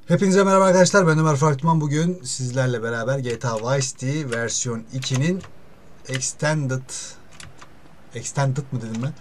Hepinize merhaba arkadaşlar, ben Ömer Farkman. Bugün sizlerle beraber GTA Vice City versiyon 2'nin Extended mı dedim ben?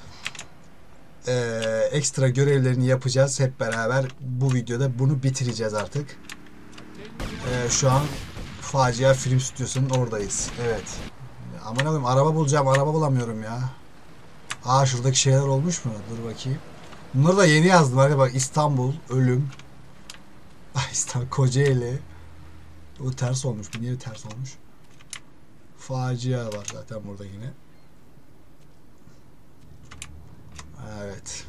Ekstra görevlerini yapacağız hep beraber. Bu videoda bunu bitireceğiz artık. Şu an Facia Film Stüdyosu'nun oradayız. Evet. Aman Allah'ım, araba bulacağım, araba bulamıyorum ya. Aa, şuradaki şeyler olmuş mu? Dur bakayım. Bunları da yeni yazdım. Hadi bak, İstanbul, ölüm. İstanbul, Kocaeli. Bu ters olmuş. Bu niye ters olmuş? Facia var zaten burada yine. Evet.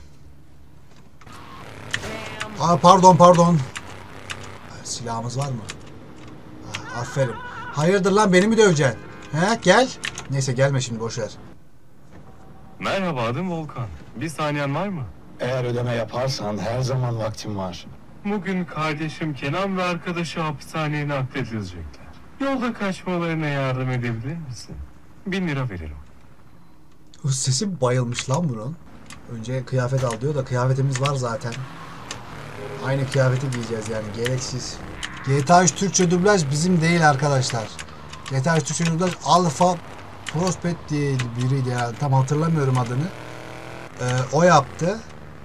Aa, pardon. Silahımız var mı? Aferin. Hayırdır lan, beni mi döveceksin? He, gel. Neyse, gelme şimdi, boşver. Merhaba, adım Volkan. Bir saniyen var mı? Eğer ödeme yaparsan her zaman vaktim var. Bugün kardeşim Kenan ve arkadaşı hapishaneye nakledilecekler. Yolda kaçmalarına yardım edebilir misin? 1000 lira veririm. O sesi bayılmış lan bunun. Önce kıyafet al diyor da kıyafetimiz var zaten. Aynı kıyafeti giyeceğiz yani, gereksiz. GTA 3 Türkçe dublaj bizim değil arkadaşlar. GTA 3 Türkçe dublaj Alpha Prospect diye biriydi ya. Tam hatırlamıyorum adını. O yaptı.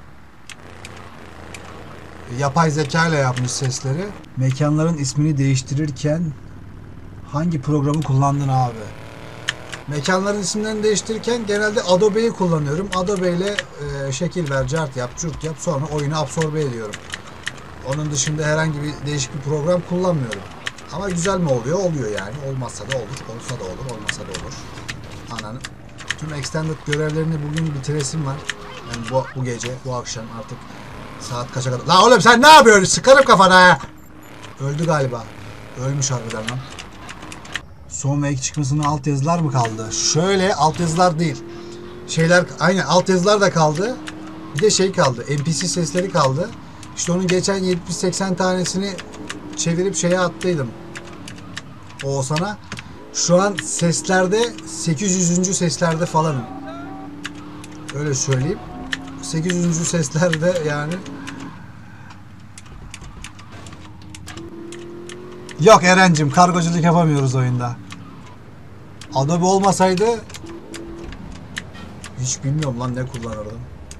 Yapay zeka ile yapmış sesleri. Mekanların ismini değiştirirken hangi programı kullandın abi? Mekanların isimlerini değiştirirken genelde Adobe'yi kullanıyorum. Adobe ile şekil ver, cart yap, cürt yap, sonra oyunu absorbe ediyorum. Onun dışında herhangi bir değişik bir program kullanmıyorum. Ama güzel mi oluyor? Oluyor yani. Olmazsa da olur, olsa da olur, olmasa da olur. Ananı. Tüm extended görevlerini bugün bitiresim var. Yani bu gece, bu akşam artık saat kaça kadar? La oğlum, sen ne yapıyorsun? Sıkarım kafana ya. Öldü galiba. Ölmüş harbiden lan. Son ve ilk çıkmasının altyazılar mı kaldı? Şöyle, altyazılar değil. Şeyler, aynen altyazılar da kaldı. Bir de şey kaldı. NPC sesleri kaldı. İşte onun geçen 70-80 tanesini çevirip şeye attıydım. O sana. Şu an seslerde 800. seslerde falanım. Öyle söyleyeyim. 800. seslerde yani. Yok Eren'cim, kargoculuk yapamıyoruz oyunda. Adobe olmasaydı hiç bilmiyorum lan ne kullanırdım.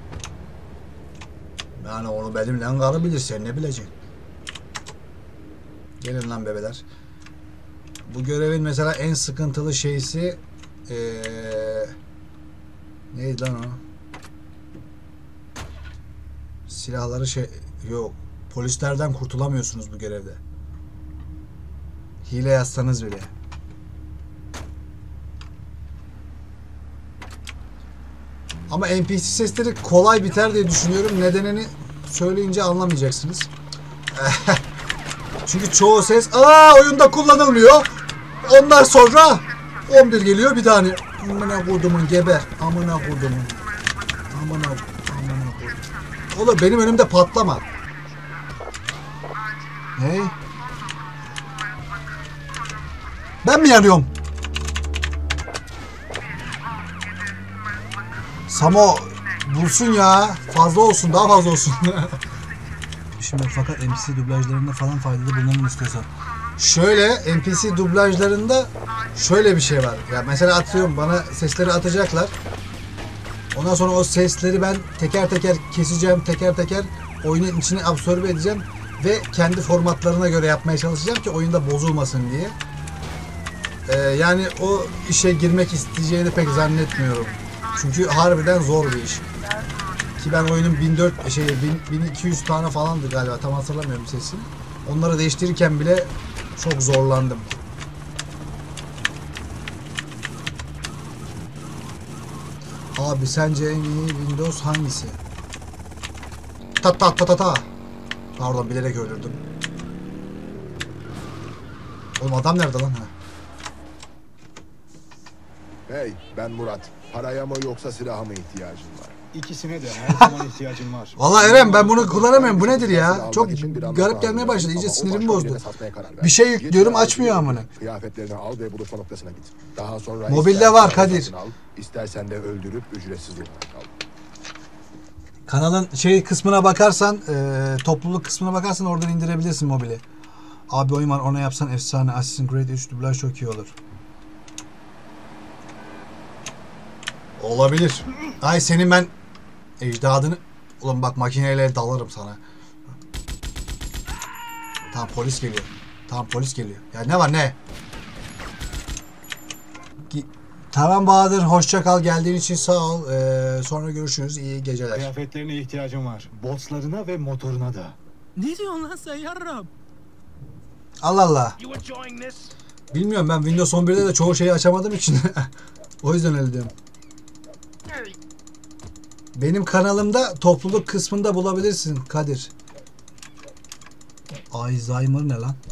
Yani onu benimle karı bilir, sen ne bileceksin. Gelin lan bebeler. Bu görevin mesela en sıkıntılı şeysi neydi lan o? Silahları yok. Polislerden kurtulamıyorsunuz bu görevde. Hile yazsanız bile. Ama NPC sesleri kolay biter diye düşünüyorum. Nedenini söyleyince anlamayacaksınız. Çünkü çoğu ses oyunda kullanılmıyor. Ondan sonra 11 geliyor bir tane. Amına kodumun geber. Amına kodumun. Amına kodum. Oğlum benim önümde patlama. Hey. Ben mi yanıyorum? Samo bulsun ya. Fazla olsun, daha fazla olsun. Şimdi fakat NPC dublajlarında falan faydalı bulunalım istiyorsan. Şöyle, NPC dublajlarında şöyle bir şey var. Ya mesela atıyorum, bana sesleri atacaklar. Ondan sonra o sesleri ben teker teker keseceğim, teker teker oyunun içine absorbe edeceğim ve kendi formatlarına göre yapmaya çalışacağım ki oyunda bozulmasın diye. Yani o işe girmek isteyeceğini pek zannetmiyorum. Çünkü harbiden zor bir iş. Ki ben oyunun 1200 tane falandı galiba, tam hatırlamıyorum sesini. Onları değiştirirken bile çok zorlandım. Abi sence en iyi Windows hangisi? Ta. Pardon, bilerek öldürdüm. Oğlum adam nerede lan? Hey, ben Murat. Paraya mı yoksa silaha mı ihtiyacın var? İkisine de her zaman ihtiyacım var. Vallahi Eren, ben bunu kullanamıyorum. Bu nedir ya? Çok garip gelmeye başladı. İyice sinirimi bozdu. Bir şey yüklüyorum, açmıyor amına. Kıyafetlerini al ve buluşma noktasına git. Daha sonra mobilde var Kadir. İstersen de öldürüp ücretsiz olarak al. Kanalın şey kısmına bakarsan, topluluk kısmına bakarsan oradan indirebilirsin mobili. Abi oyun var, ona yapsan efsane. Assassin's Creed 3 dublaj çok iyi olur. Olabilir. Ay senin ben ecdadını... Ulan bak makineyle dalarım sana. Tamam polis geliyor. Tamam polis geliyor. Ya ne var ne? Tamam Bahadır, hoşça kal, geldiğin için sağ ol. Sonra görüşürüz, iyi geceler. Kıyafetlerine ihtiyacım var. Botlarına ve motoruna da. Ne diyorsun lan sen yarrab? Allah Allah. Bilmiyorum, ben Windows 11'de de çoğu şeyi açamadığım için. O yüzden öyle diyorum. Benim kanalımda topluluk kısmında bulabilirsin Kadir. Alzheimer ne lan?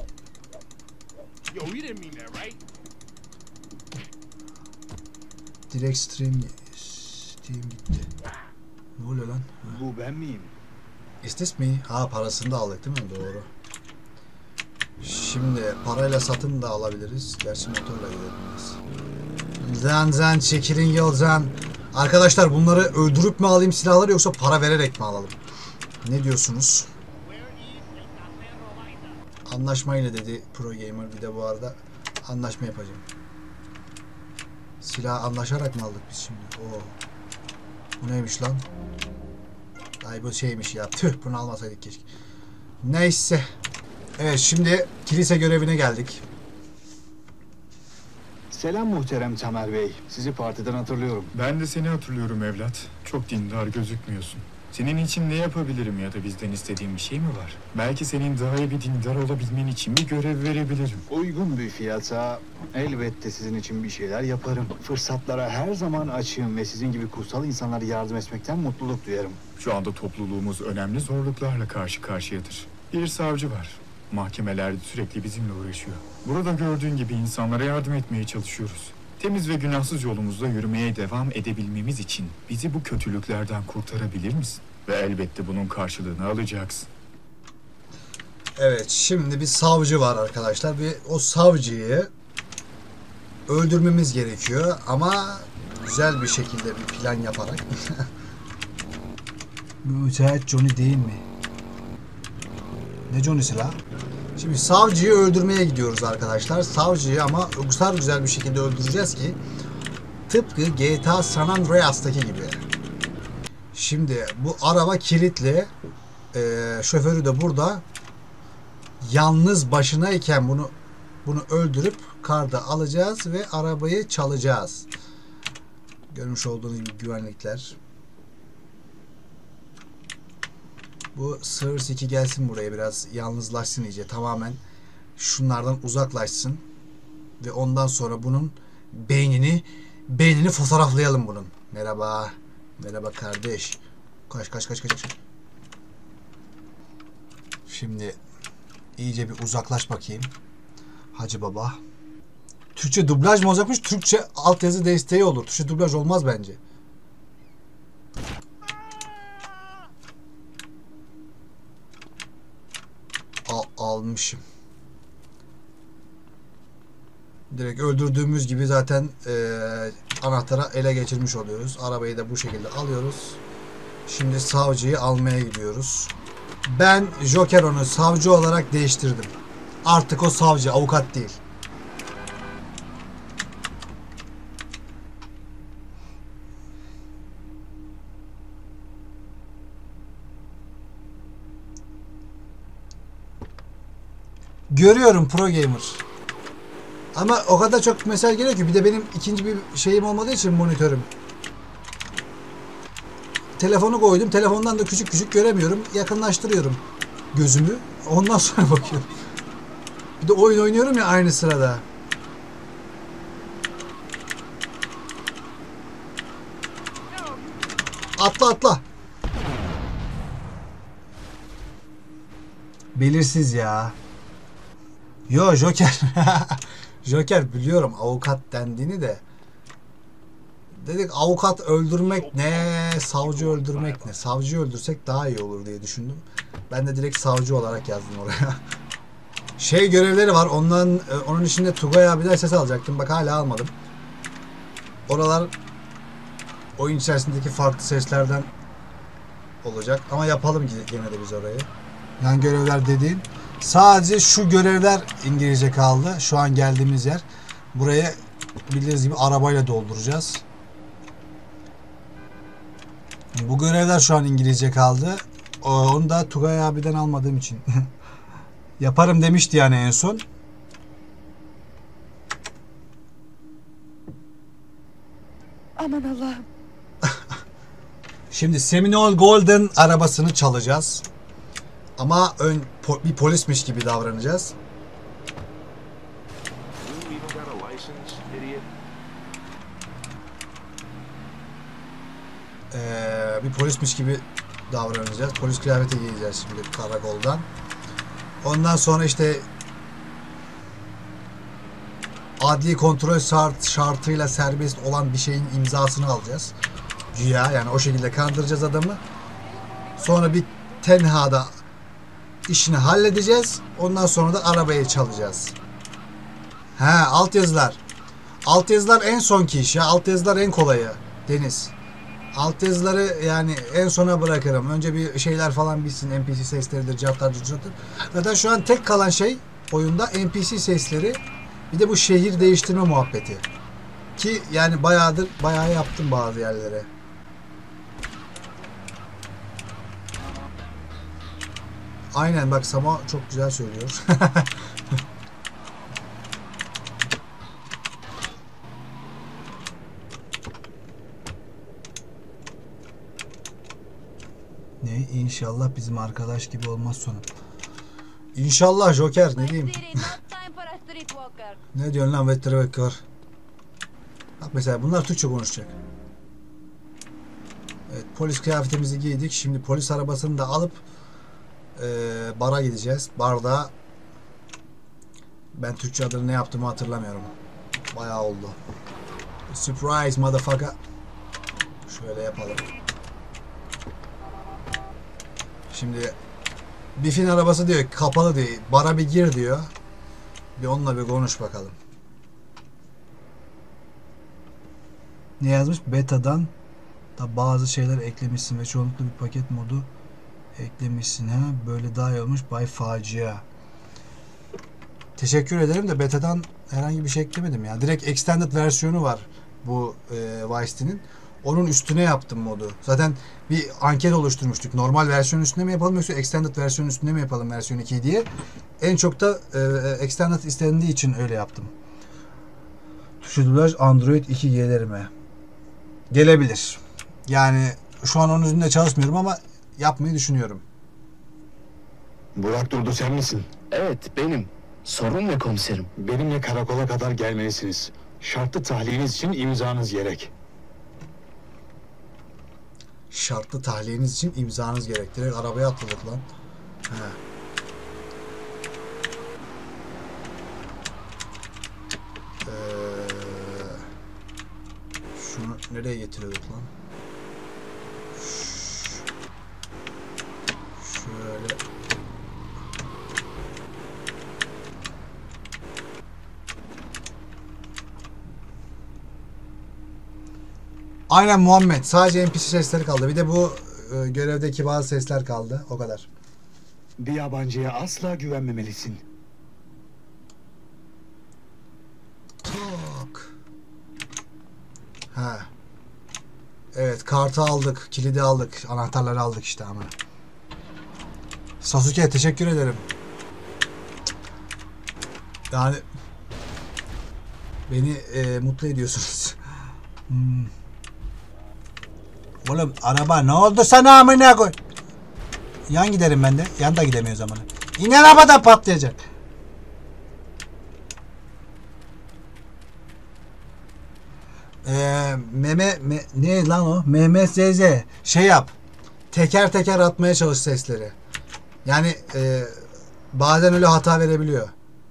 Direkt Steam gitti. Ne oluyor lan? Bu ben miyim? Is this me? Ha, parasını da aldık değil mi? Doğru. Şimdi parayla satın da alabiliriz. Gerçi motorla gidebiliriz. Zan çekilin yoldan. Arkadaşlar bunları öldürüp mü alayım silahları yoksa para vererek mi alalım? Ne diyorsunuz? Anlaşmayla dedi Pro Gamer, bir de bu arada anlaşma yapacağım. Silah anlaşarak mı aldık biz şimdi? Oo. Bu neymiş lan? Ay bu şeymiş ya. Tüh, bunu almasaydık keşke. Neyse. Evet, şimdi kilise görevine geldik. Selam muhterem Tamer Bey. Sizi partiden hatırlıyorum. Ben de seni hatırlıyorum evlat. Çok dindar gözükmüyorsun. Senin için ne yapabilirim ya da bizden istediğin bir şey mi var? Belki senin daha iyi bir dindar olabilmen için bir görev verebilirim. Uygun bir fiyata elbette sizin için bir şeyler yaparım. Fırsatlara her zaman açığım ve sizin gibi kutsal insanlara yardım etmekten mutluluk duyarım. Şu anda topluluğumuz önemli zorluklarla karşı karşıyadır. Bir savcı var. Mahkemelerde sürekli bizimle uğraşıyor. Burada gördüğün gibi insanlara yardım etmeye çalışıyoruz. Temiz ve günahsız yolumuzda yürümeye devam edebilmemiz için bizi bu kötülüklerden kurtarabilir misin? Ve elbette bunun karşılığını alacaksın. Evet, şimdi bir savcı var arkadaşlar. O savcıyı öldürmemiz gerekiyor ama güzel bir şekilde bir plan yaparak. Müteahhit Johnny değil mi? Ne Johnny'si la? Şimdi savcıyı öldürmeye gidiyoruz arkadaşlar. Savcıyı ama o kadar güzel bir şekilde öldüreceğiz ki tıpkı GTA San Andreas'taki gibi. Şimdi bu araba kilitli. Şoförü de burada. Yalnız başınayken bunu öldürüp karda alacağız ve arabayı çalacağız. Görmüş olduğunuz gibi güvenlikler. Bu Sığırs 2 gelsin buraya, biraz yalnızlaşsın iyice, tamamen şunlardan uzaklaşsın ve ondan sonra bunun beynini fotoğraflayalım bunun. Merhaba. Merhaba kardeş. Kaç. Şimdi iyice bir uzaklaş bakayım. Hacı baba. Türkçe dublaj mı olacakmış? Türkçe altyazı desteği olur. Türkçe dublaj olmaz bence. Almışım. Direkt öldürdüğümüz gibi zaten anahtarı ele geçirmiş oluyoruz. Arabayı da bu şekilde alıyoruz. Şimdi savcıyı almaya gidiyoruz. Ben Joker onu savcı olarak değiştirdim. Artık o savcı, avukat değil. Görüyorum Pro Gamer. Ama o kadar çok mesaj geliyor ki, bir de benim ikinci bir şeyim olmadığı için monitörüm. Telefonu koydum. Telefondan da küçük göremiyorum. Yakınlaştırıyorum gözümü. Ondan sonra bakıyorum. Bir de oyun oynuyorum ya aynı sırada. Atla. Belirsiz ya. Yo Joker. Joker biliyorum avukat dendiğini de. Dedik avukat öldürmek ne, savcı öldürmek ne. Savcıyı öldürsek daha iyi olur diye düşündüm. Ben de direkt savcı olarak yazdım oraya. Şey görevleri var. Onun içinde Tugay abiden ses alacaktım. Bak hala almadım. Oralar oyun içerisindeki farklı seslerden olacak. Ama yapalım gene de biz orayı. Yani görevler dediğin. Sadece şu görevler İngilizce kaldı. Şu an geldiğimiz yer. Buraya bildiğiniz gibi arabayla dolduracağız. Bu görevler şu an İngilizce kaldı. Onu da Tugay abiden almadığım için. Yaparım demişti yani en son. Aman Allah'ım. Şimdi Seminole Golden arabasını çalacağız. Ama bir polismiş gibi davranacağız. Bir polismiş gibi davranacağız. Polis kıyafeti giyeceğiz şimdi karakoldan. Ondan sonra işte adli kontrol şartıyla serbest olan bir şeyin imzasını alacağız. Güya yani o şekilde kandıracağız adamı. Sonra bir tenhada işini halledeceğiz. Ondan sonra da arabayı çalacağız. Altyazılar. Altyazılar en sonki iş ya. Altyazılar en kolayı. Deniz. Altyazıları yani en sona bırakırım. Önce bir şeyler falan bitsin. NPC sesleridir, cevaplar, cücatır. Zaten şu an tek kalan şey oyunda NPC sesleri. Bir de bu şehir değiştirme muhabbeti. Ki yani bayağı yaptım bazı yerlere. Aynen bak Samo çok güzel söylüyor. Ne? İnşallah bizim arkadaş gibi olmaz sonu. İnşallah Joker ne diyeyim? Ne diyorsun lan Wetterbecker? Bak mesela bunlar Türkçe konuşacak. Evet polis kıyafetimizi giydik. Şimdi polis arabasını da alıp bara gideceğiz. Barda ben Türkçe adını ne yaptığımı hatırlamıyorum. Bayağı oldu. Surprise motherfucker. Şöyle yapalım. Şimdi Biff'in arabası diyor kapalı diyor. Bara bir gir diyor. Bir onunla bir konuş bakalım. Ne yazmış? Beta'dan da bazı şeyler eklemişsin ve çoğunlukla bir paket modu eklemişsin. Böyle daha iyi olmuş. Bay Facia. Teşekkür ederim de beta'dan herhangi bir şey eklemedim ya. Direkt extended versiyonu var bu Vice City'nin. Onun üstüne yaptım modu. Zaten bir anket oluşturmuştuk. Normal versiyonun üstüne mi yapalım yoksa extended versiyonun üstüne mi yapalım versiyon 2 diye. En çok da extended istendiği için öyle yaptım. Tuşlu dublaj Android 2 gelir mi? Gelebilir. Yani şu an onun üzerinde çalışmıyorum ama yapmayı düşünüyorum. Burak Durdu sen misin? Evet benim. Sorun ne komiserim? Benimle karakola kadar gelmelisiniz. Şartlı tahliyeniz için imzanız gerek. Şartlı tahliyeniz için imzanız gerek. Direkt arabaya atladık lan. Şunu nereye getiriyorduk lan? Şöyle. Aynen Muhammed. Sadece NPC sesleri kaldı. Bir de bu görevdeki bazı sesler kaldı. O kadar. Bir yabancıya asla güvenmemelisin. Tak. Evet, kartı aldık, kilidi aldık, anahtarları aldık işte ama. Sasuke teşekkür ederim. Yani beni mutlu ediyorsunuz. Oğlum araba ne oldu sana amına koy? Yan giderim ben de. Yan da gidemiyoruz ama. İn arabadan patlayacak. Ne lan o? MMSZ şey yap. Teker teker atmaya çalış sesleri. Yani bazen öyle hata verebiliyor.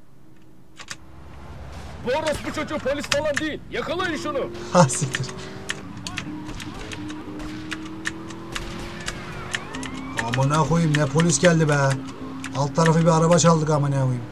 Bu orospu çocuğu polis falan değil. Yakalayın şunu. Ha siktir. Amına koyayım ne polis geldi be. Alt tarafı bir araba çaldık amına koyayım.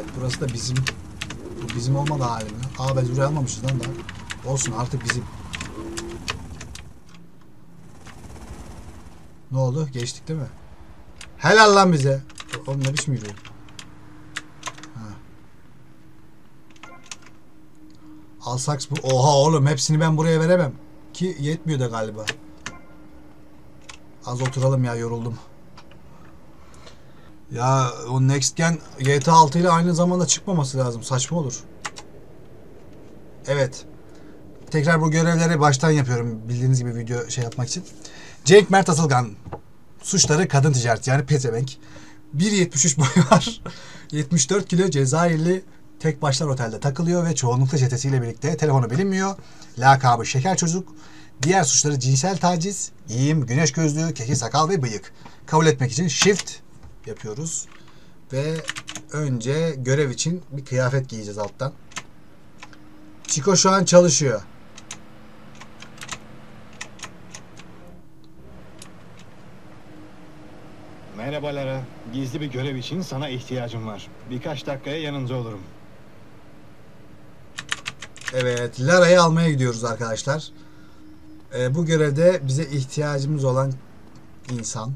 Burası da bizim. Bu bizim olmadı halim ya. Aa biz buraya almamışız lan daha. Olsun artık bizim. Ne oldu? Geçtik değil mi? Helal lan bize. Oğlum ne biçim yürüyor? Alsaks bu. Oha oğlum hepsini ben buraya veremem. Ki yetmiyor da galiba. Az oturalım ya, yoruldum. Ya o Next Gen GTA 6 ile aynı zamanda çıkmaması lazım. Saçma olur. Evet. Tekrar bu görevleri baştan yapıyorum. Bildiğiniz gibi video şey yapmak için. Cenk Mert Atılgan. Suçları kadın ticareti yani pezevenk. 1.73 boyu var. 74 kilo Cezayirli tek başlar otelde takılıyor ve çoğunlukla çetesiyle birlikte, telefonu bilinmiyor. Lakabı Şeker Çocuk. Diğer suçları cinsel taciz, giyim, güneş gözlüğü, keki sakal ve bıyık. Kabul etmek için shift yapıyoruz. Ve önce görev için bir kıyafet giyeceğiz alttan. Chico şu an çalışıyor. Merhaba Lara. Gizli bir görev için sana ihtiyacım var. Birkaç dakikaya yanınızda olurum. Evet, Lara'yı almaya gidiyoruz arkadaşlar. Bu görevde bize ihtiyacımız olan insan.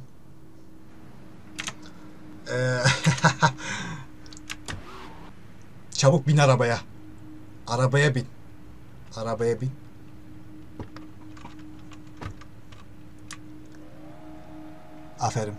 Çabuk bin arabaya. Arabaya bin. Arabaya bin. Aferin.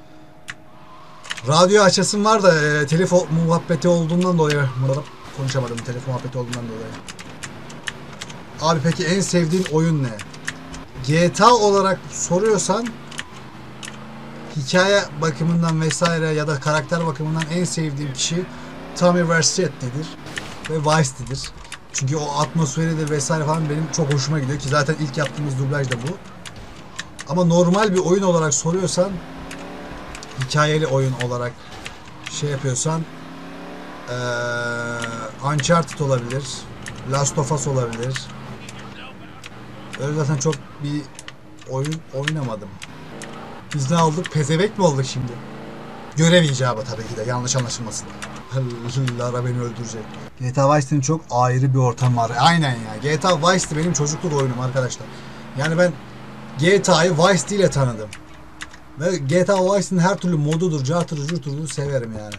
Radyo açasım var da telefon muhabbeti olduğundan dolayı konuşamadım. Telefon muhabbeti olduğundan dolayı. Abi peki en sevdiğin oyun ne? GTA olarak soruyorsan hikaye bakımından vesaire ya da karakter bakımından en sevdiğim kişi Tommy Vercette'dir ve Vice'dir. Çünkü o atmosferidir vesaire falan benim çok hoşuma gidiyor ki zaten ilk yaptığımız dublaj da bu. Ama normal bir oyun olarak soruyorsan, hikayeli oyun olarak şey yapıyorsan Uncharted olabilir, Last of Us olabilir. Öyle zaten çok bir oyun oynamadım. Biz ne aldık? Pezevek mi olduk şimdi? Görev icabı tabii ki de, yanlış anlaşılmasın. Lara beni öldürecek. GTA Vice City'nin çok ayrı bir ortam var. Aynen ya. GTA Vice City benim çocukluk oyunum arkadaşlar. Yani ben GTA'yı Vice City ile tanıdım. Ve GTA Vice City'nin her türlü modudur, cartırı curturu severim yani.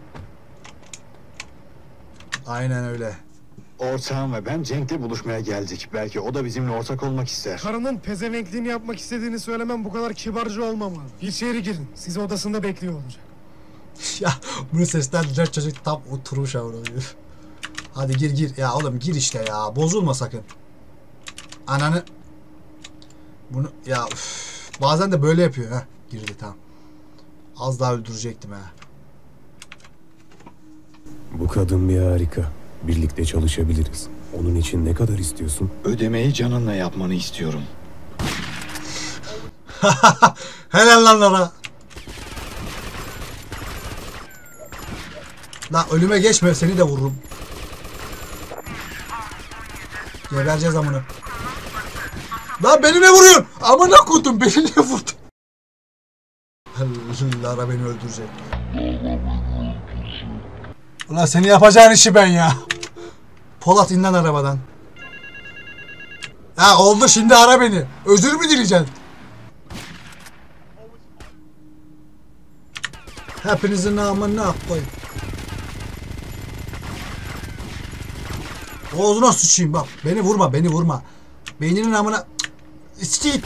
Aynen öyle. Ortağım ve ben Cenk'le buluşmaya geldik. Belki o da bizimle ortak olmak ister. Karının pezevenkliğini yapmak istediğini söylemem bu kadar kibarca olmamalı. İçeri girin. Sizi odasında bekliyor olacak. Ya bunu seslendiren çocuk tam oturmuş avranıyor. Hadi gir gir. Ya oğlum gir işte ya. Bozulma sakın. Ananı. Bunu ya üf. Bazen de böyle yapıyor ha. Girdi tamam. Az daha öldürecektim ha. Bu kadın bir harika. Birlikte çalışabiliriz. Onun için ne kadar istiyorsun? Ödemeyi canınla yapmanı istiyorum. Helal lan Lara. La ölüme geçme, seni de vururum. Gebereceğiz amına. Lan beni ne vuruyorsun? Amına koydum, beni ne vurdun? Lara beni öldürecek. Ulan seni yapacağın işi ben ya. Polat in lan arabadan. Ha oldu, şimdi ara beni. Özür mü dileyeceksin? Hepinizin namına koyayım. Ağzına sıçayım bak. Beni vurma, beni vurma. Beyninin namına... İstit.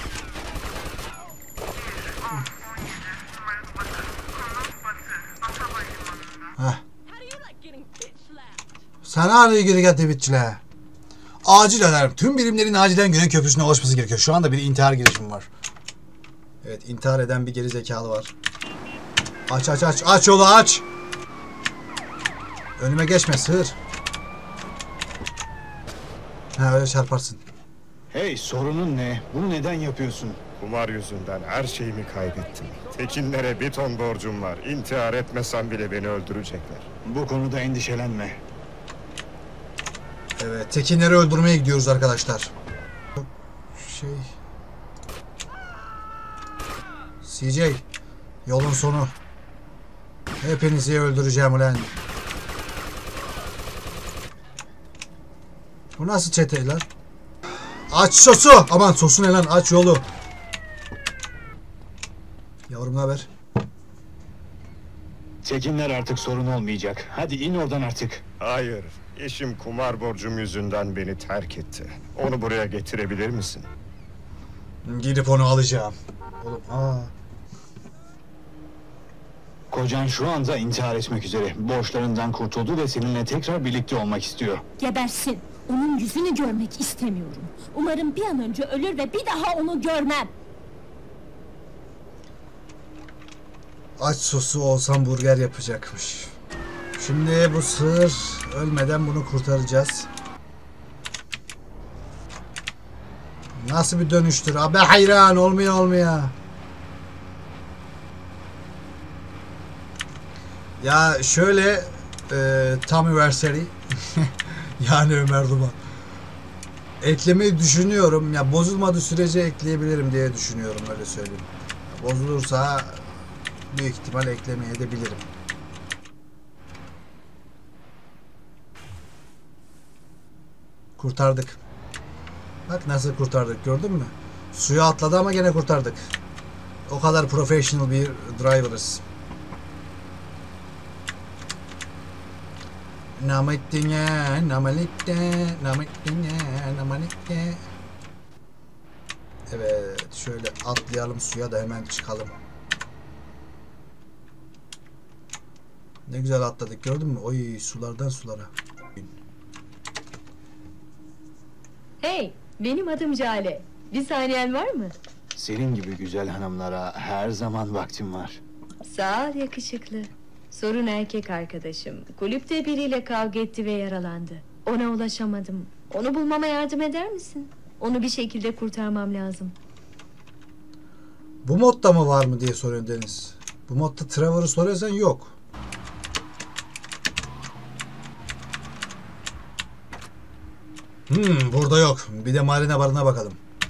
Heh. Sana araya geri geldi bitçile. Acil alarm. Tüm birimlerin acilen Güney Köprüsü'ne ulaşması gerekiyor. Şu anda bir intihar girişimi var. Evet, intihar eden bir geri zekalı var. Aç aç aç. Aç yolu aç. Önüme geçme sığır. Ha öyle çarparsın. Hey, sorunun ne? Bunu neden yapıyorsun? Kumar yüzünden her şeyimi kaybettim. Tekinlere bir ton borcum var. İntihar etmesem bile beni öldürecekler. Bu konuda endişelenme. Evet, Tekinleri öldürmeye gidiyoruz arkadaşlar. CJ, yolun sonu. Hepinizi öldüreceğim ulan. Bu nasıl çete lan? Aç sosu. Aman sosu ne lan? Aç yolu. Yavrum ne haber? Tekinler artık sorun olmayacak. Hadi in oradan artık. Hayır, eşim kumar borcum yüzünden beni terk etti. Onu buraya getirebilir misin? Gidip onu alacağım. Oğlum Kocan şu anda intihar etmek üzere. Borçlarından kurtuldu ve seninle tekrar birlikte olmak istiyor. Gebersin. Onun yüzünü görmek istemiyorum. Umarım bir an önce ölür ve bir daha onu görmem. aç sosu olsam burger yapacakmış. Şimdi bu sığır ölmeden bunu kurtaracağız. Nasıl bir dönüştür? Abi hayran olmuyor. Ya şöyle Tommy Verseri yani Ömer Duman eklemeyi düşünüyorum. Ya bozulmadığı sürece ekleyebilirim diye düşünüyorum, öyle söyleyeyim. Bozulursa büyük ihtimal eklemeye de bilirim. Kurtardık. Bak nasıl kurtardık, gördün mü? Suya atladı ama gene kurtardık. O kadar professional bir driver'ız. Evet, şöyle atlayalım suya da hemen çıkalım. Ne güzel atladık, gördün mü? Oy, sulardan sulara. Hey, benim adım Jale. Bir saniyen var mı? Senin gibi güzel hanımlara her zaman vaktim var. Sağ ol yakışıklı. Sorun erkek arkadaşım. Kulüpte biriyle kavga etti ve yaralandı. Ona ulaşamadım. Onu bulmama yardım eder misin? Onu bir şekilde kurtarmam lazım. Bu modda mı var mı diye soruyor Deniz. Bu modda Trevor'ı soruyorsan yok. Burada yok. Bir de marina barına bakalım.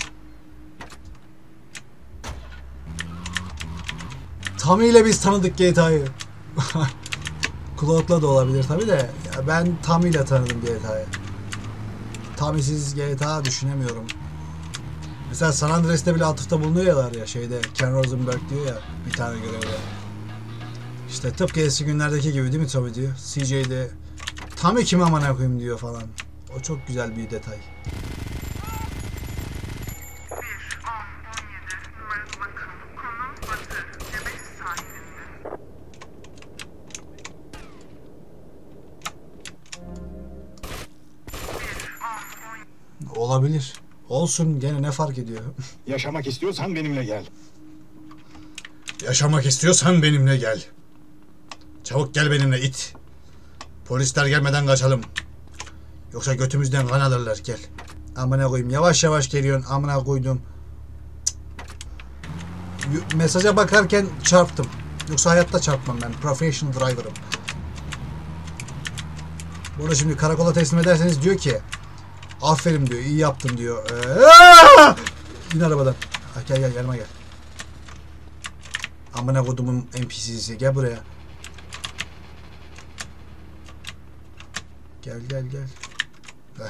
Tommy ile biz tanıdık GTA'yı. Claude'la da olabilir tabi de. Ya ben Tommy ile tanıdım GTA'yı. Tommy'siz GTA düşünemiyorum. Mesela San Andreas'te bile atıfta bulunuyorlar ya şeyde. Ken Rosenberg diyor ya bir tane görevde. İşte tıpkı eski günlerdeki gibi değil mi Tommy diyor. CJ'de Tommy kim amına koyayım diyor falan. O çok güzel bir detay. Olabilir. Olsun, gene ne fark ediyor? Yaşamak istiyorsan benimle gel. Yaşamak istiyorsan benimle gel. Çabuk gel benimle it. Polisler gelmeden kaçalım. Yoksa götümüzden kan alırlar, gel. Amına koyayım, yavaş yavaş geliyorsun, amına koydum. Mesaja bakarken çarptım. Yoksa hayatta çarpmam ben. Professional driver'ım. Bunu şimdi karakola teslim ederseniz diyor ki aferin diyor, iyi yaptın diyor. İn arabadan. Gel yanıma gel. Amına kodumun NPC'si, gel buraya. Gel. Heh.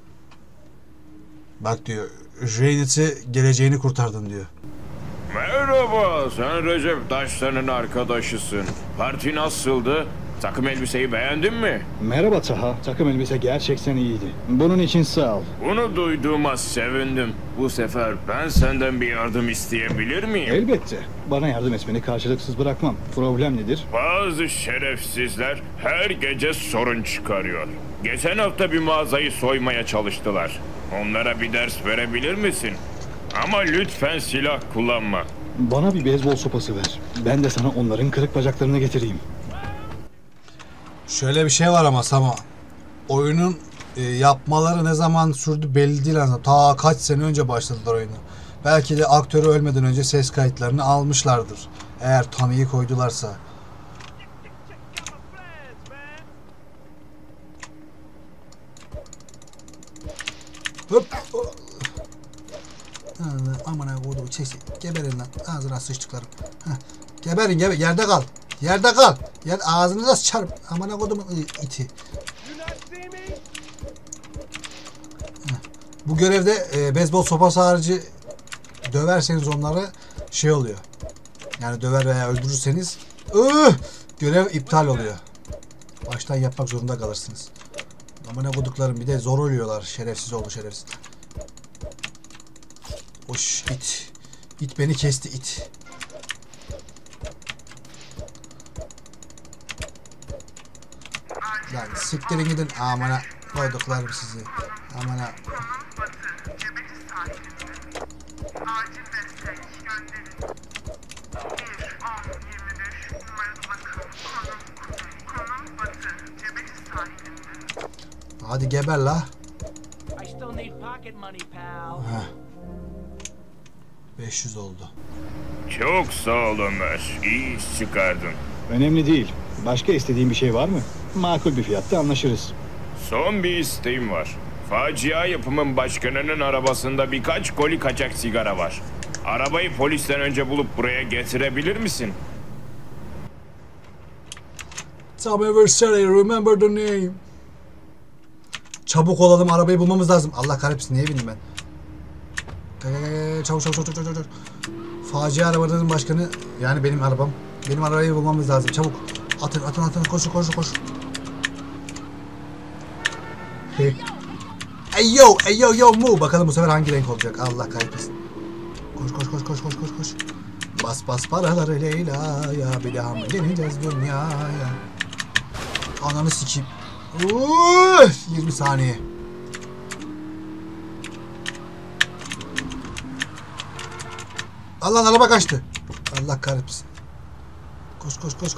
Bak diyor, Reynit'i geleceğini kurtardın diyor. Merhaba, sen Recep Taşlan'ın arkadaşısın. Parti nasıldı? Takım elbiseyi beğendin mi? Merhaba Taha, takım elbise gerçekten iyiydi. Bunun için sağ ol. Bunu duyduğuma sevindim. Bu sefer ben senden bir yardım isteyebilir miyim? Elbette. Bana yardım etmeni karşılıksız bırakmam. Problem nedir? Bazı şerefsizler her gece sorun çıkarıyor. Geçen hafta bir mağazayı soymaya çalıştılar. Onlara bir ders verebilir misin? Ama lütfen silah kullanma. Bana bir beyzbol sopası ver. Ben de sana onların kırık bacaklarını getireyim. Şöyle bir şey var ama Sama. Oyunun yapmaları ne zaman sürdü belli değil aslında. Ta kaç sene önce başladılar oyunu. Belki de aktörü ölmeden önce ses kayıtlarını almışlardır. Eğer Tommy'yi koydularsa. Hop. Aman koyduğum sesi. Geberin lan. Ağzına sıçtıklarım. Geberin. Yerde kal. Yerde kal. Ağzınıza çarp. Amına kodumun iti. Bu görevde beyzbol sopası harici döverseniz onları şey oluyor. Yani döver veya öldürürseniz görev iptal oluyor. Baştan yapmak zorunda kalırsınız. Ama ne koduklarım, bir de zor ölüyorlar. Şerefsiz oldu, şerefsiz. Hoş it. İt beni kesti, it. Lan siktirin gidin. Amına koyduklarım sizi. Amına. Hadi geber la. Heh. 500 oldu. Çok sağ ol Ömer. İyi iş çıkardın. Önemli değil. Başka istediğin bir şey var mı? Makul bir fiyatta anlaşırız. Son bir isteğim var. Facia yapımın başkanının arabasında birkaç koli kaçak sigara var. Arabayı polisten önce bulup buraya getirebilir misin? Somewhere remember the name. Çabuk olalım, arabayı bulmamız lazım. Allah kahretsin, niye bindim ben? Çabuk. Facia arabanın başkanı, yani benim arabam. Benim arabayı bulmamız lazım, çabuk. Atın, koş. Ey yo mu. Bakalım bu sefer hangi renk olacak? Allah kahretsin. Koş. Bas paraları Leyla ya, bir daha mı geleceğiz dünyaya? Ananı sikeyim. 20 saniye. Allah, araba kaçtı. Allah kahretsin. Koş.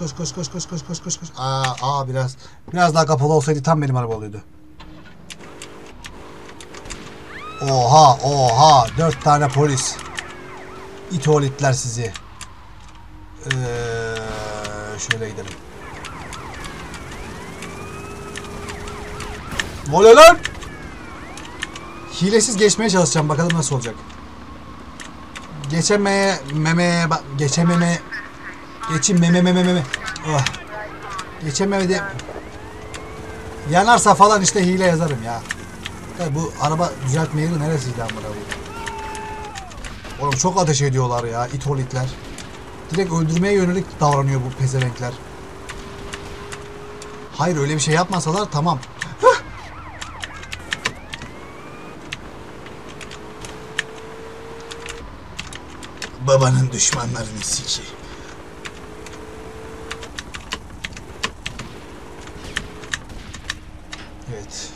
Biraz daha kapalı olsaydı tam benim araba oluyordu. Oha 4 tane polis. İtolitler sizi. Şöyle gidelim. Ne oluyor lan? Hilesiz geçmeye çalışacağım, bakalım nasıl olacak. Geçememe. Oh. Geçemedi. Yanarsa falan işte hile yazarım ya. Tabii bu araba düzeltme yeri neresiydi amına koyayım? Oğlum çok ateş ediyorlar ya, itolitler. Direkt öldürmeye yönelik davranıyor bu pezevenkler. Hayır, öyle bir şey yapmasalar tamam. Babanın düşmanlarını siki. Evet.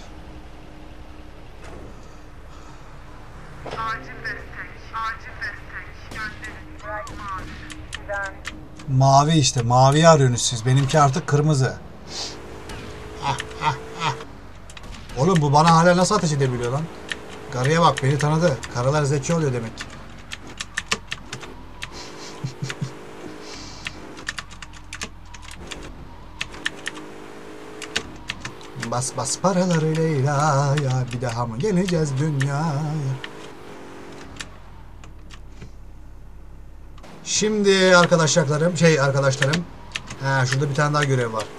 Mavi işte. Maviyi arıyorsunuz siz. Benimki artık kırmızı. Oğlum bu bana hala nasıl ateş edebiliyor lan? Karıya bak, beni tanıdı. Karılar zeki oluyor demek. Bas paraları Leyla ya, bir daha mı geleceğiz dünyaya? Şimdi arkadaşlarım, şurada bir tane daha görev var.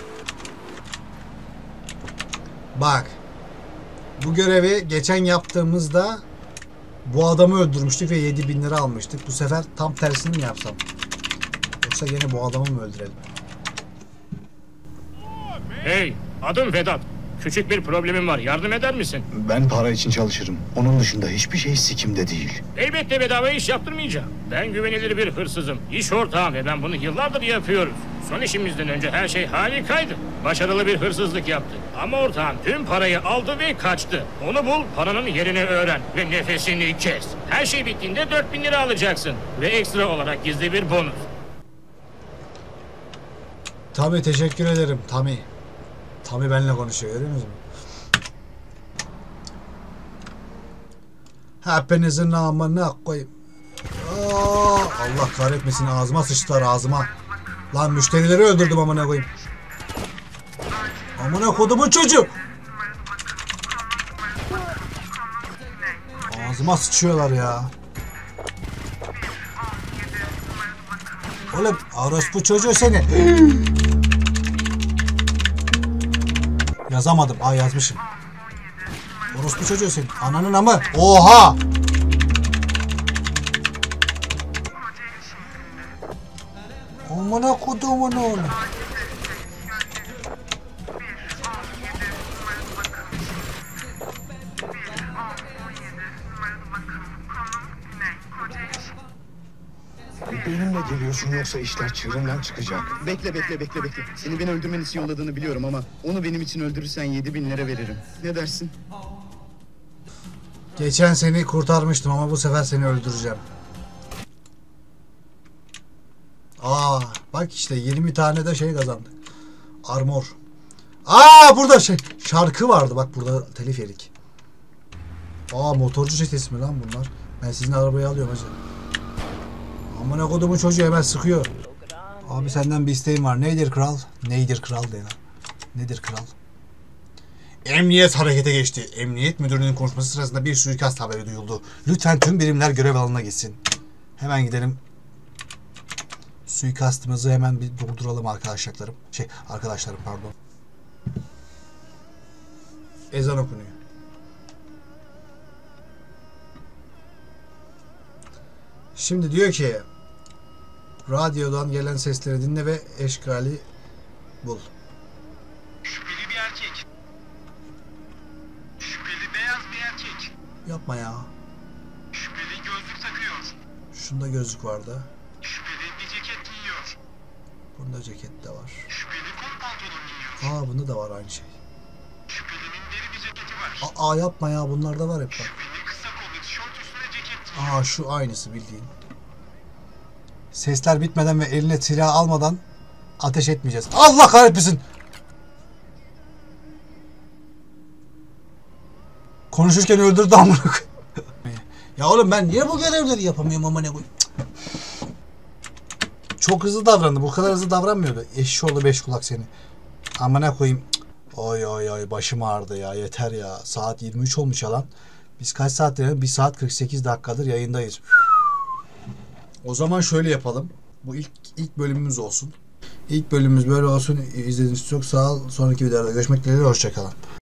Bak. Bu görevi geçen yaptığımızda bu adamı öldürmüştük ve 7.000 lira almıştık. Bu sefer tam tersini mi yapsam? Yoksa yine bu adamı mı öldürelim? Hey, adım Vedat. Küçük bir problemim var. Yardım eder misin? Ben para için çalışırım. Onun dışında hiçbir şey sikimde değil. Elbette bedava iş yaptırmayacağım. Ben güvenilir bir hırsızım. İş ortağım ve ben bunu yıllardır yapıyoruz. Son işimizden önce her şey harikaydı. Başarılı bir hırsızlık yaptık. Ama ortağım tüm parayı aldı ve kaçtı. Onu bul, paranın yerini öğren ve nefesini kes. Her şey bittiğinde 4.000 lira alacaksın. Ve ekstra olarak gizli bir bonus. Tabii, teşekkür ederim. Tami benimle konuşuyor, görüyor musunuz? Hepinizin namına koyayım. Allah kahretmesin, ağzıma sıçtılar, ağzıma. Lan müşterileri öldürdüm amına koyayım. Amına kodumun çocuğu. Ağzıma sıçıyorlar ya. Oğlum orospu çocuğu seni. Yazamadım. Yazmışım. Orospu çocuğu senin. Ananın amı. Oha! Amına kodumun oğlu. Benimle geliyorsun yoksa işler çığırından çıkacak. Bekle. Seni beni öldürmen için yolladığını biliyorum ama onu benim için öldürürsen 7.000 lira veririm. Ne dersin? Geçen seni kurtarmıştım ama bu sefer seni öldüreceğim. Aa, bak işte 20 tane de şey kazandık. Armor. Aa, burada şarkı vardı bak, burada telif yedik. Aa, motorcu çetesi mi lan bunlar? Ben sizin arabayı alıyorum hacı. Amına kodumun çocuğu hemen sıkıyor. Abi senden bir isteğim var. Nedir kral? Nedir kral de lan. Nedir kral? Emniyet harekete geçti. Emniyet müdürünün konuşması sırasında bir suikast haberi duyuldu. Lütfen tüm birimler görev alanına gitsin. Hemen gidelim. Suikastımızı hemen bir durduralım arkadaşlarım. Arkadaşlarım pardon. Ezan okunuyor. Şimdi diyor ki radyodan gelen sesleri dinle ve eşkali bul. Şüpheli bir erkek. Şüpheli beyaz bir erkek. Yapma ya. Şüpheli gözlük takıyor. Şunda gözlük vardı. Şüpheli bir ceket giyiyor. Bunda ceket de var. Şüpheli kot pantolon giyiyor. Bunda da var aynı şey. Şüphelinin deri bir ceketi var. Aa, yapma ya, bunlarda var hep bak. Şüpheli kısa kollu tişört üstüne ceket giyiyor. Aa, şu aynısı bildiğin. Sesler bitmeden ve eline silah almadan ateş etmeyeceğiz. Allah kahretmesin. Konuşurken öldürdü amına koyayım. Ya oğlum ben niye bu görevleri yapamıyorum ama ne koyayım? Çok hızlı davrandı. Bu kadar hızlı davranmıyordu. Eşşoğlu beş kulak seni. Amına koyayım. Oy başım ağrıdı ya. Yeter ya. Saat 23 olmuş ya lan. Biz kaç saat yayın? 1 saat 48 dakikadır yayındayız. O zaman şöyle yapalım. Bu ilk bölümümüz olsun. İlk bölümümüz böyle olsun. İzlediğiniz için çok sağ ol. Sonraki videoda görüşmek dileğiyle. Hoşçakalın.